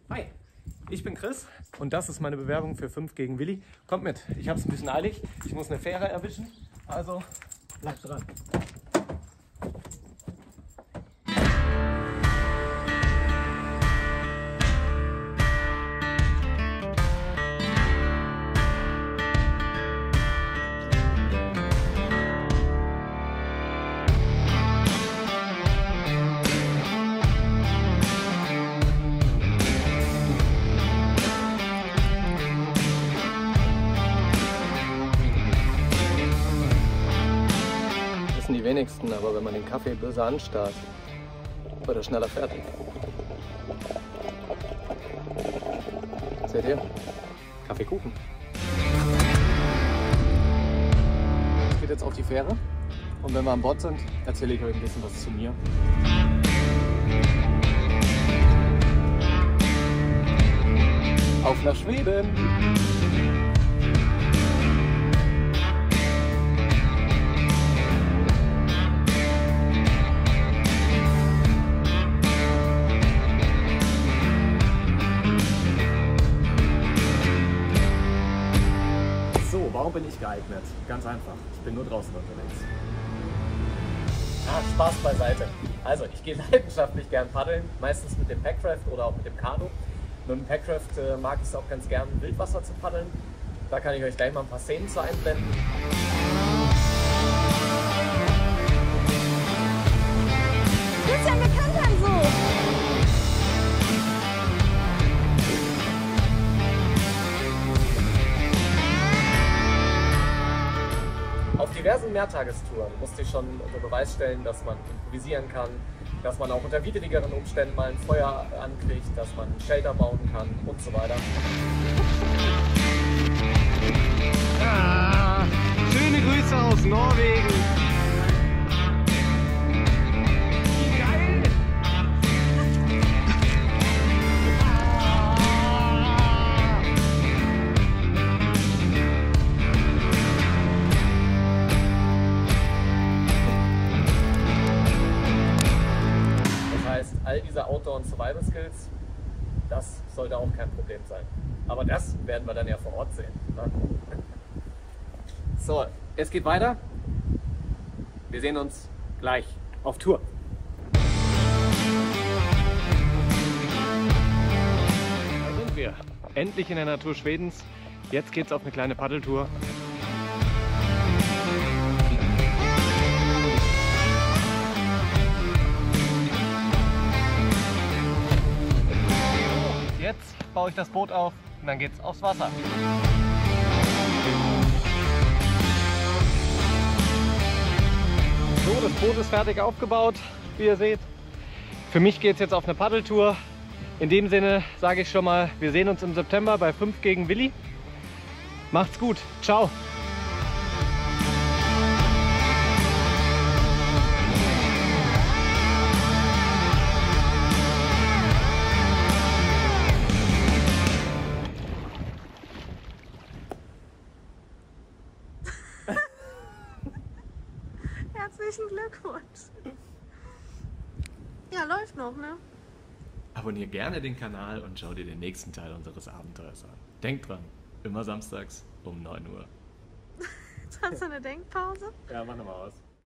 Hi, ich bin Chris und das ist meine Bewerbung für 5 gegen Willi. Kommt mit, ich habe es ein bisschen eilig. Ich muss eine Fähre erwischen, also bleibt dran. Die wenigsten, aber wenn man den Kaffee böse anstarrt, wird er schneller fertig. Seht ihr? Kaffeekuchen. Es geht jetzt auf die Fähre und wenn wir an Bord sind, erzähle ich euch ein bisschen was zu mir. Auf nach Schweden! Warum bin ich geeignet? Ganz einfach. Ich bin nur draußen unterwegs. Spaß beiseite. Also, ich gehe leidenschaftlich gern paddeln, meistens mit dem Packraft oder auch mit dem Kanu. Mit dem Packraft mag ich es auch ganz gern, Wildwasser zu paddeln. Da kann ich euch gleich mal ein paar Szenen zu einblenden. Du bist ja ein Bekannter so! Auf diversen Mehrtagestouren musste ich schon unter Beweis stellen, dass man improvisieren kann, dass man auch unter widrigeren Umständen mal ein Feuer ankriegt, dass man einen Shelter bauen kann und so weiter. Ah, schöne Grüße aus Norwegen. Wie geil! All diese Outdoor- und Survival-Skills, das sollte auch kein Problem sein. Aber das werden wir dann ja vor Ort sehen. Ne? So, es geht weiter. Wir sehen uns gleich auf Tour. Da sind wir. Endlich in der Natur Schwedens. Jetzt geht's auf eine kleine Paddeltour. Jetzt baue ich das Boot auf und dann geht's aufs Wasser. So, das Boot ist fertig aufgebaut, wie ihr seht. Für mich geht's jetzt auf eine Paddeltour. In dem Sinne sage ich schon mal, wir sehen uns im September bei 5 gegen Willi. Macht's gut, ciao! Herzlichen Glückwunsch. Ja, läuft noch, ne? Abonnier gerne den Kanal und schau dir den nächsten Teil unseres Abenteuers an. Denk dran, immer samstags um 9 Uhr. Jetzt hast du eine Denkpause? Ja, mach nochmal aus.